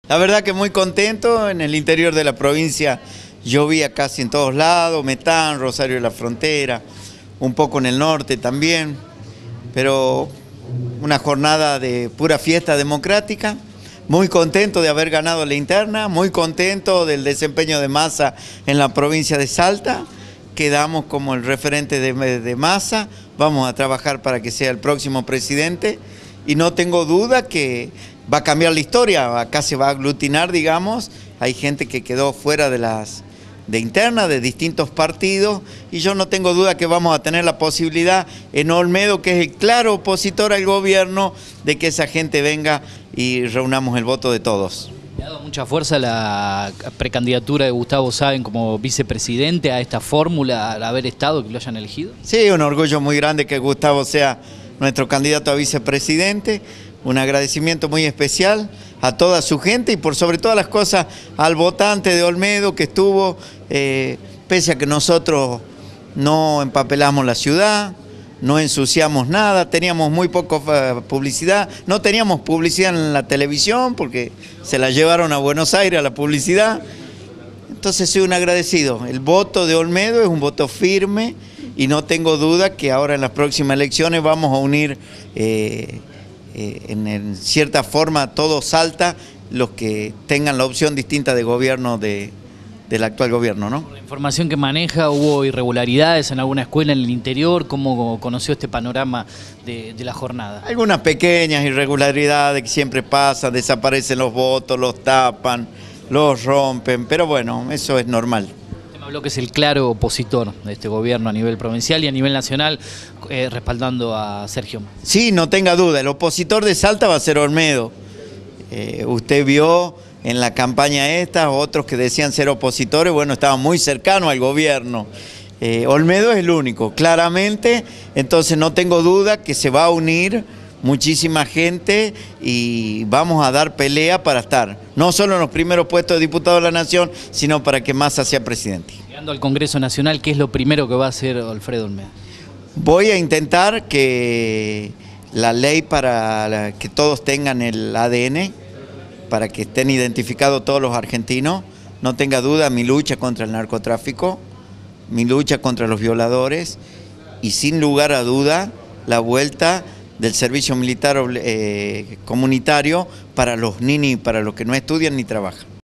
La verdad que muy contento. En el interior de la provincia llovía casi en todos lados, Metán, Rosario de la Frontera, un poco en el norte también, pero una jornada de pura fiesta democrática. Muy contento de haber ganado la interna, muy contento del desempeño de Massa en la provincia de Salta. Quedamos como el referente de Massa, vamos a trabajar para que sea el próximo presidente y no tengo duda que va a cambiar la historia, acá se va a aglutinar, digamos, hay gente que quedó fuera de interna, de distintos partidos, y yo no tengo duda que vamos a tener la posibilidad en Olmedo, que es el claro opositor al gobierno, de que esa gente venga y reunamos el voto de todos. ¿Le ha dado mucha fuerza la precandidatura de Gustavo Saben como vicepresidente a esta fórmula, al haber estado, que lo hayan elegido? Sí, un orgullo muy grande que Gustavo sea nuestro candidato a vicepresidente, un agradecimiento muy especial a toda su gente y por sobre todas las cosas al votante de Olmedo que estuvo, pese a que nosotros no empapelamos la ciudad, no ensuciamos nada, teníamos muy poca publicidad, no teníamos publicidad en la televisión porque se la llevaron a Buenos Aires a la publicidad. Entonces soy un agradecido. El voto de Olmedo es un voto firme y no tengo duda que ahora en las próximas elecciones vamos a unir en cierta forma todo Salta los que tengan la opción distinta de gobierno del actual gobierno, ¿no? Por la información que maneja, ¿hubo irregularidades en alguna escuela en el interior? ¿Cómo conoció este panorama de la jornada? Algunas pequeñas irregularidades que siempre pasan, desaparecen los votos, los tapan, los rompen, pero bueno, eso es normal. Usted me habló que es el claro opositor de este gobierno a nivel provincial y a nivel nacional, respaldando a Sergio Massa. Sí, no tenga duda, el opositor de Salta va a ser Olmedo. Usted vio en la campaña esta, otros que decían ser opositores, bueno, estaban muy cercanos al gobierno. Olmedo es el único, claramente, entonces no tengo duda que se va a unir muchísima gente y vamos a dar pelea para estar, no solo en los primeros puestos de diputado de la Nación, sino para que Massa sea presidente. Llegando al Congreso Nacional, ¿qué es lo primero que va a hacer Alfredo Olmedo? Voy a intentar que la ley para que todos tengan el ADN, para que estén identificados todos los argentinos, no tenga duda mi lucha contra el narcotráfico, mi lucha contra los violadores y sin lugar a duda la vuelta del servicio militar comunitario para los ninis, para los que no estudian ni trabajan.